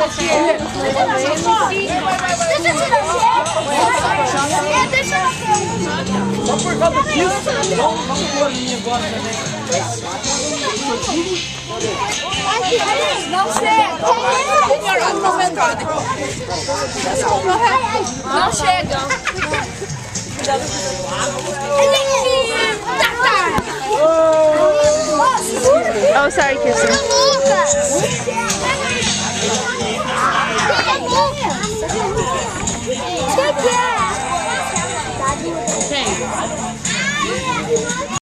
Só por causa disso, vamos pôr a minha agora também. Não chega. Não chega. Oh, sorry, Kirsten.